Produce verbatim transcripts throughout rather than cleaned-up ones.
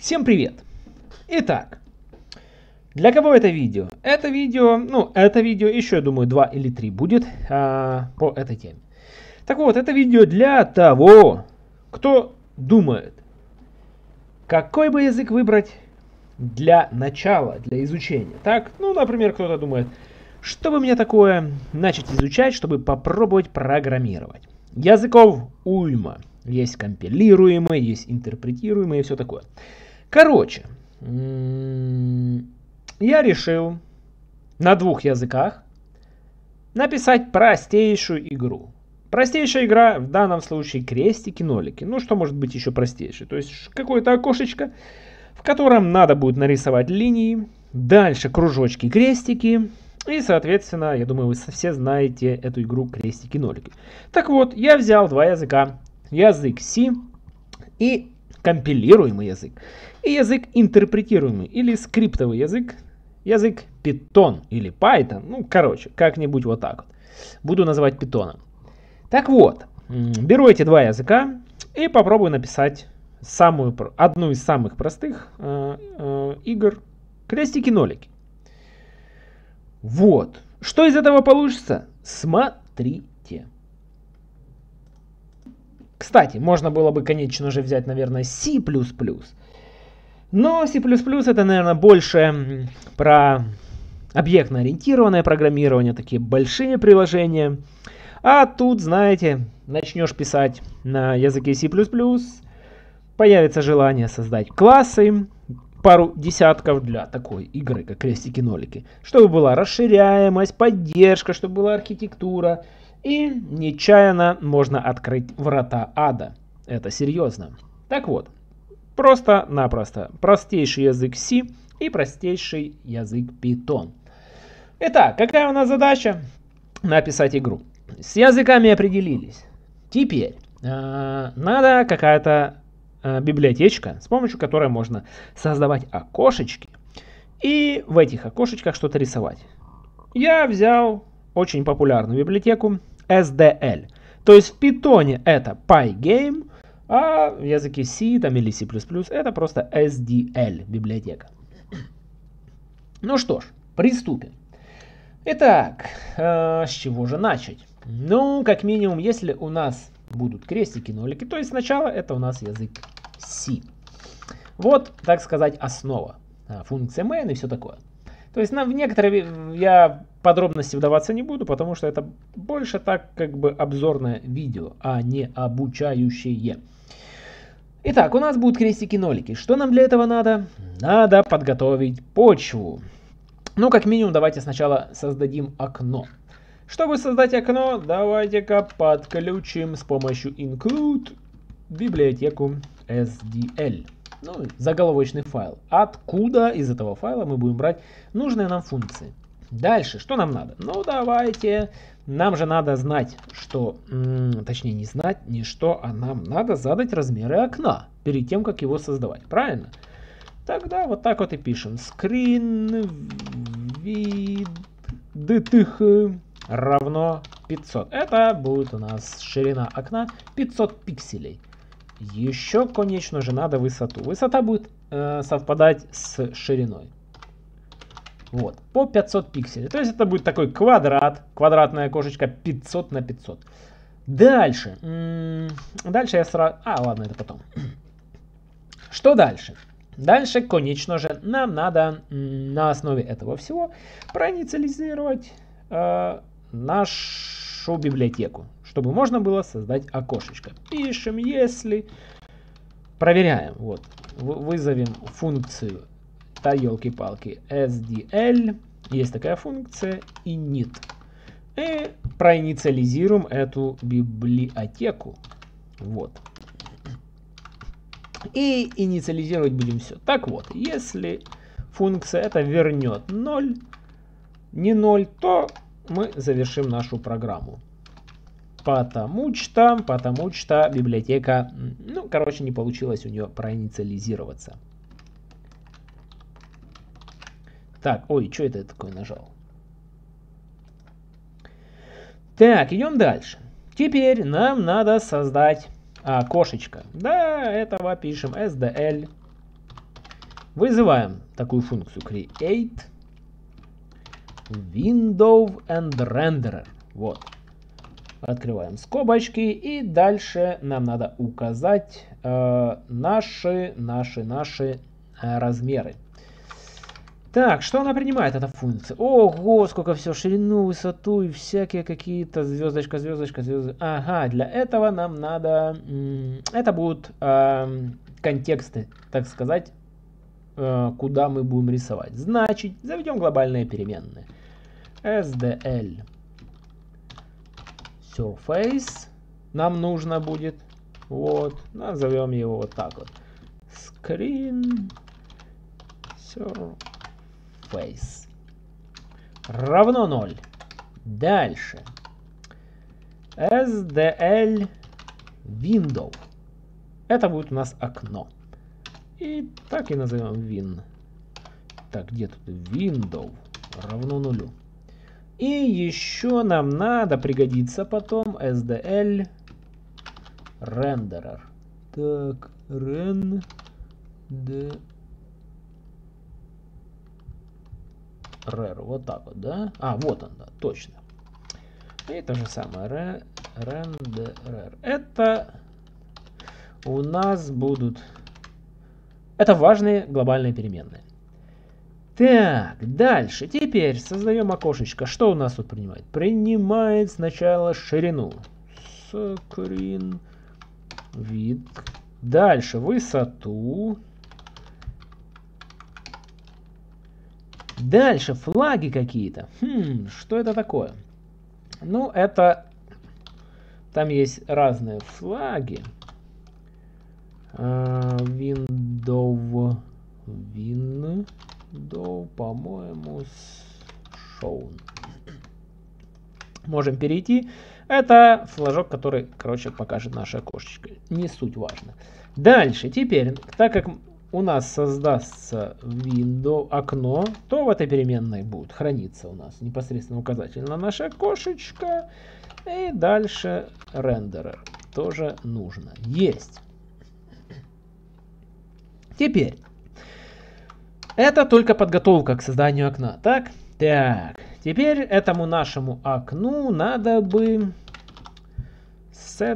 Всем привет! Итак, для кого это видео? Это видео, ну, это видео еще, я думаю, два или три будет а, по этой теме. Так вот, это видео для того, кто думает, какой бы язык выбрать для начала, для изучения. Так, ну, например, кто-то думает, что бы мне такое начать изучать, чтобы попробовать программировать. Языков уйма. Есть компилируемые, есть интерпретируемые и все такое. Короче, я решил на двух языках написать простейшую игру. Простейшая игра в данном случае крестики-нолики. Ну, что может быть еще простейшее? То есть какое-то окошечко, в котором надо будет нарисовать линии, дальше кружочки, крестики. И, соответственно, я думаю, вы все знаете эту игру крестики-нолики. Так вот, я взял два языка. Язык C и компилируемый язык. И язык интерпретируемый или скриптовый язык. Язык Python или Python. Ну, короче, как-нибудь вот так вот. Буду называть Python. Так вот, беру эти два языка и попробую написать самую, одну из самых простых э, э, игр крестики-нолики. Вот. Что из этого получится? Смотрите. Кстати, можно было бы, конечно же, взять, наверное, C++. Но C++ это, наверное, больше про объектно-ориентированное программирование, такие большие приложения. А тут, знаете, начнешь писать на языке C++, появится желание создать классы, пару десятков для такой игры, как крестики-нолики, чтобы была расширяемость, поддержка, чтобы была архитектура. И нечаянно можно открыть врата ада. Это серьезно. Так вот, просто-напросто простейший язык C и простейший язык Python. Итак, какая у нас задача? Написать игру. С языками определились. Теперь э, надо какая-то э, библиотечка, с помощью которой можно создавать окошечки и в этих окошечках что-то рисовать. Я взял очень популярную библиотеку эс ди эль. То есть в Python это Pygame, а в языке C там, или C++ это просто эс ди эль библиотека. Ну что ж, приступим. Итак, э, с чего же начать? Ну, как минимум, если у нас будут крестики-нолики, то есть сначала это у нас язык C. Вот, так сказать, основа. Функция main и все такое. То есть на, в некоторые я подробности вдаваться не буду, потому что это больше так как бы обзорное видео, а не обучающее. Итак, у нас будут крестики-нолики. Что нам для этого надо? Надо подготовить почву. Ну, как минимум, давайте сначала создадим окно. Чтобы создать окно, давайте-ка подключим с помощью include библиотеку эс ди эль. Ну, заголовочный файл. Откуда из этого файла мы будем брать нужные нам функции. Дальше, что нам надо? Ну, давайте, нам же надо знать, что, точнее не знать, не что, а нам надо задать размеры окна перед тем, как его создавать. Правильно? Тогда вот так вот и пишем. Screen width равно пятьсот. Это будет у нас ширина окна пятьсот пикселей. Еще, конечно же, надо высоту. Высота будет э, совпадать с шириной. Вот, по пятьсот пикселей. То есть это будет такой квадрат, квадратное окошечко пятьсот на пятьсот. Дальше. М-м, дальше я сразу... А, ладно, это потом. Что дальше? Дальше, конечно же, нам надо м, на основе этого всего проинициализировать э, нашу библиотеку, чтобы можно было создать окошечко. Пишем, если... Проверяем. Вот. Вызовем функцию, да елки-палки, эс ди эль. Есть такая функция init. И проинициализируем эту библиотеку. Вот. И инициализировать будем все. Так вот, если функция это вернет ноль, не ноль, то мы завершим нашу программу. Потому что, потому что библиотека, ну, короче, не получилось у нее проинициализироваться. Так, ой, что это я такое нажал? Так, идем дальше. Теперь нам надо создать окошечко. Да, этого пишем эс ди эль Вызываем такую функцию create window and renderer. Вот. Открываем скобочки, и дальше нам надо указать э, наши, наши, наши э, размеры. Так, что она принимает, эта функция? Ого, сколько все, ширину, высоту и всякие какие-то звездочка, звездочка, звездочка. Ага, для этого нам надо... Это будут э, контексты, так сказать, э, куда мы будем рисовать. Значит, заведем глобальные переменные. эс ди эл Surface нам нужно будет. Вот, назовем его вот так вот. Screen Surface равно ноль. Дальше. эс ди эл Window. Это будет у нас окно. И так и назовем Win. Так, где тут Window равно нулю. И еще нам надо пригодится потом эс ди эл Renderer. Так, Renderer. Вот так вот, да? А, вот он, да, точно. И то же самое. Renderer. Это у нас будут... Это важные глобальные переменные. Так, дальше. Теперь создаем окошечко. Что у нас тут принимает? Принимает сначала ширину. Screen width. Дальше высоту. Дальше флаги какие-то. Хм, что это такое? Ну, это... Там есть разные флаги. Uh, window... Win... До, по-моему, shown. Можем перейти. Это флажок, который, короче, покажет наше окошечко. Не суть важно. Дальше, теперь, так как у нас создастся window, окно, то в этой переменной будет храниться у нас непосредственно указатель на наше окошечко. И дальше рендерер тоже нужно. Есть. Теперь. Это только подготовка к созданию окна. Так? Так. Теперь этому нашему окну надо бы set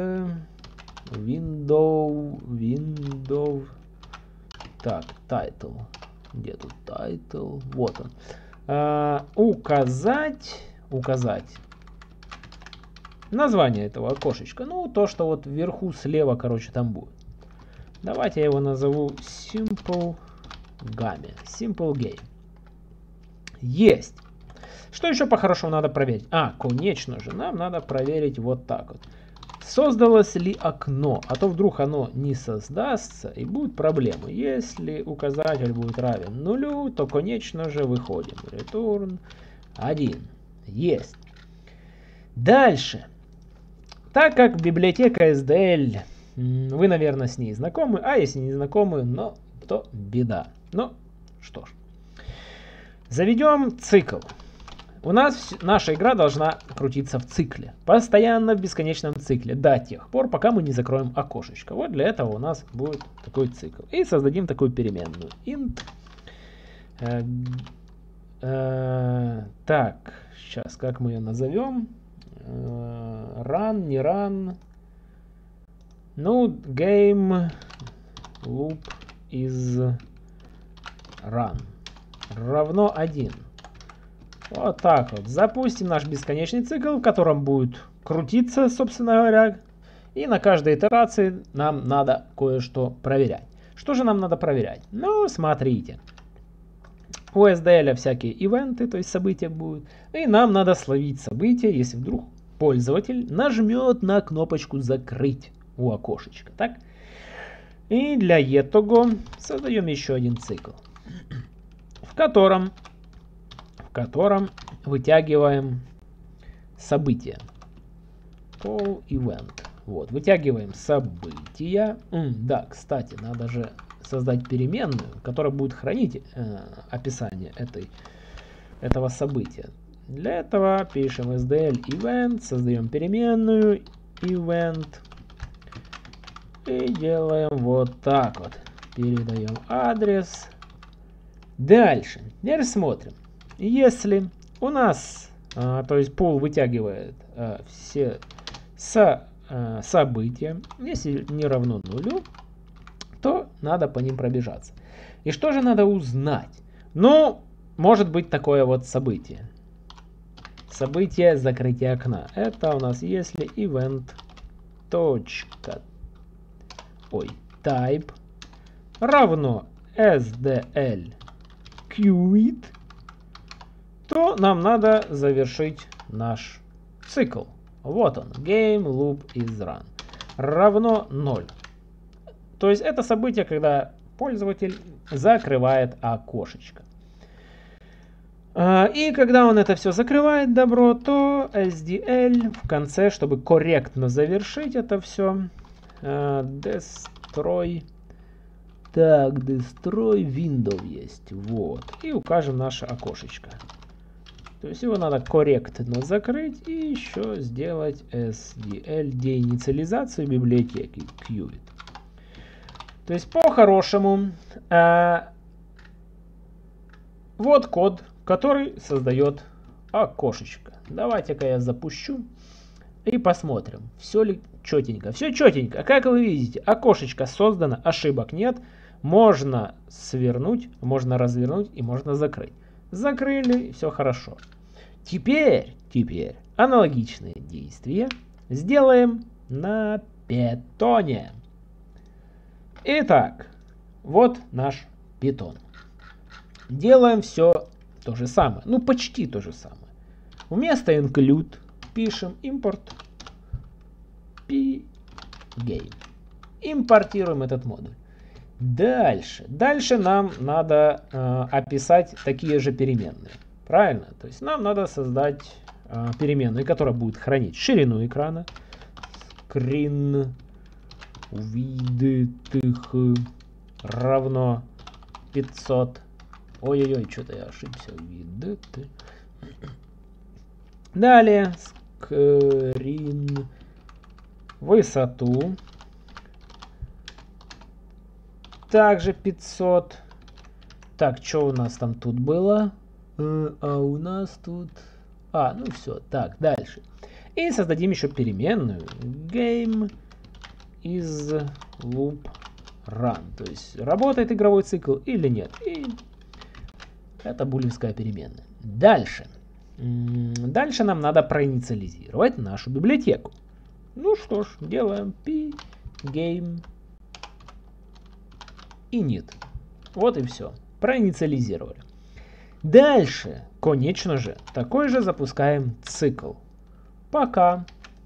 window, window. Так, title. Где тут title? Вот он. А, указать, указать название этого окошечка. Ну, то, что вот вверху слева, короче, там будет. Давайте я его назову simple. Game. Simple Game. Есть. Что еще по-хорошему надо проверить? А, конечно же, нам надо проверить вот так вот. Создалось ли окно? А то вдруг оно не создастся и будут проблемы. Если указатель будет равен нулю, то, конечно же, выходим. Return один. Есть. Дальше. Так как библиотека эс ди эл, вы, наверное, с ней знакомы, а если не знакомы, но то беда. Ну, что ж. Заведем цикл. У нас наша игра должна крутиться в цикле. Постоянно в бесконечном цикле. До тех пор, пока мы не закроем окошечко. Вот для этого у нас будет такой цикл. И создадим такую переменную. Int. Э, э, так, сейчас, как мы ее назовем? Э, run, не run. Ну, game loop is run равно один. Вот так вот. Запустим наш бесконечный цикл, в котором будет крутиться, собственно говоря. И на каждой итерации нам надо кое-что проверять. Что же нам надо проверять? Ну, смотрите. У эс ди эл всякие ивенты, то есть события будут. И нам надо словить события, если вдруг пользователь нажмет на кнопочку «Закрыть» у окошечка. Так? И для этого создаем еще один цикл, в котором, в котором вытягиваем события. Call event. Вот, вытягиваем события. М, да, кстати, надо же создать переменную, которая будет хранить э, описание этой, этого события. Для этого пишем эс ди эл event, создаем переменную event. И делаем вот так вот. передаем адрес. Дальше. Теперь смотрим. Если у нас, а, то есть пул вытягивает а, все со, а, события, если не равно нулю, то надо по ним пробежаться. И что же надо узнать? Ну, может быть такое вот событие. Событие закрытия окна. Это у нас если event. Точка. Ой, type равно sdl quit, то нам надо завершить наш цикл. Вот он, game loop is run. Равно ноль. То есть это событие, когда пользователь закрывает окошечко. И когда он это все закрывает, добро, то эс ди эл в конце, чтобы корректно завершить это все, destroy, так, destroy window есть, вот, и укажем наше окошечко. То есть его надо корректно закрыть и еще сделать эс ди эл деинициализацию библиотеки Qt. То есть по-хорошему, э, вот код, который создает окошечко. Давайте-ка я запущу и посмотрим, все ли четенько. Все четенько. Как вы видите, окошечко создано, ошибок нет. Можно свернуть, можно развернуть и можно закрыть. Закрыли, все хорошо. Теперь, теперь аналогичные действия сделаем на питоне. Итак, вот наш питон. Делаем все то же самое. Ну, почти то же самое. Вместо include пишем import pgame. Импортируем этот модуль. Дальше. Дальше нам надо э, описать такие же переменные. Правильно? То есть нам надо создать э, переменную, которая будет хранить ширину экрана. Screen width равно пятьсот. Ой-ой-ой, что-то я ошибся. Width. Далее. Screen высоту. Также пятьсот. Так, что у нас там тут было? Э, а у нас тут... А, ну все. Так, дальше. И создадим еще переменную. Game is loop run. То есть, работает игровой цикл или нет. И это булевская переменная. Дальше. Дальше нам надо проинициализировать нашу библиотеку. Ну что ж, делаем pgame init. Вот и все. Проинициализировали. Дальше, конечно же, такой же запускаем цикл. Пока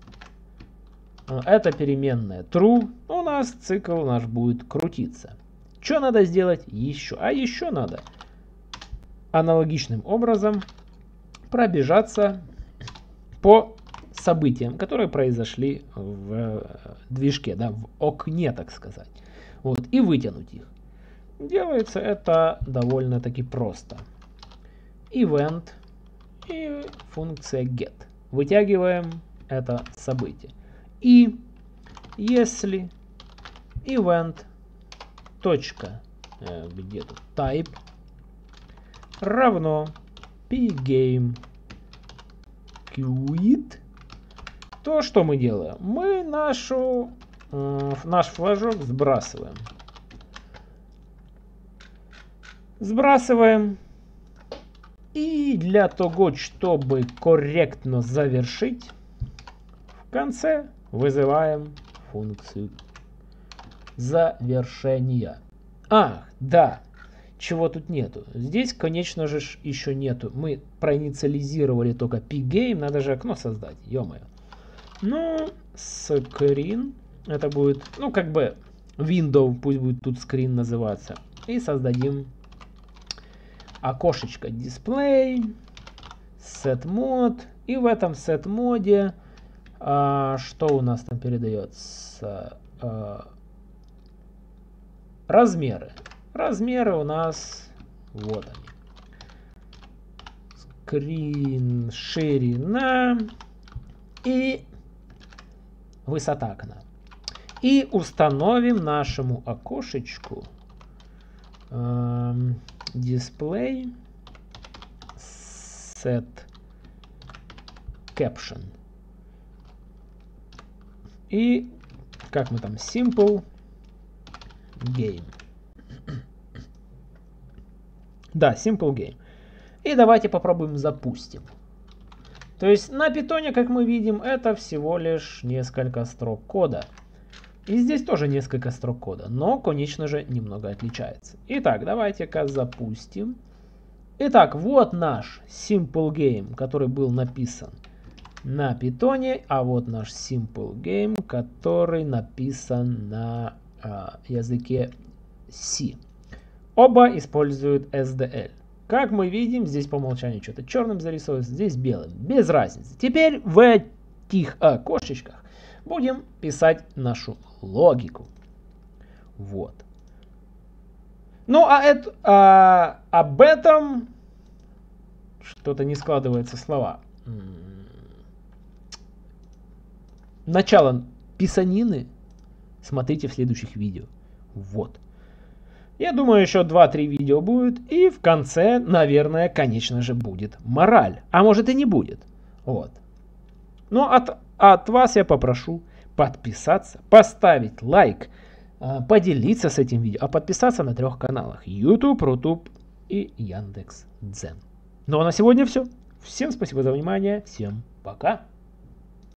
эта переменная true, у нас цикл наш будет крутиться. Что надо сделать еще? А еще надо аналогичным образом пробежаться по событиям, которые произошли в движке, да, в окне, так сказать. Вот, и вытянуть их. Делается это довольно-таки просто. Event и функция get. Вытягиваем это событие. И если event точка, э, где тут type равно pgame quit, то что мы делаем? Мы нашу, э, наш флажок сбрасываем. Сбрасываем. И для того, чтобы корректно завершить, в конце вызываем функцию завершения. Ах, да, чего тут нету. Здесь, конечно же, еще нету. Мы проинициализировали только pgame, надо же окно создать, ё-моё. Ну, screen, это будет, ну, как бы window, пусть будет тут screen называться. И создадим окошечко display, set mode. И в этом set моде а, что у нас там передается? А, размеры. Размеры у нас вот они. Screen ширина и высота окна. И установим нашему окошечку эм, display set caption. И как мы там, simple game. Да, simple game. И давайте попробуем запустим. То есть на питоне, как мы видим, это всего лишь несколько строк кода. И здесь тоже несколько строк кода, но, конечно же, немного отличается. Итак, давайте-ка запустим. Итак, вот наш simple game, который был написан на питоне, а вот наш simple game, который написан на а, языке C. Оба используют эс ди эл. Как мы видим, здесь по умолчанию что-то черным зарисовывается, здесь белым. Без разницы. Теперь в этих окошечках будем писать нашу логику. Вот. Ну, а это, а, об этом что-то не складываются слова. Начало писанины смотрите в следующих видео. Вот. Я думаю, еще два-три видео будет. И в конце, наверное, конечно же, будет мораль. А может и не будет. Вот. Но от, от вас я попрошу подписаться, поставить лайк, поделиться с этим видео, а подписаться на трех каналах: YouTube, Рутуб и Яндекс.Дзен. Ну а на сегодня все. Всем спасибо за внимание. Всем пока.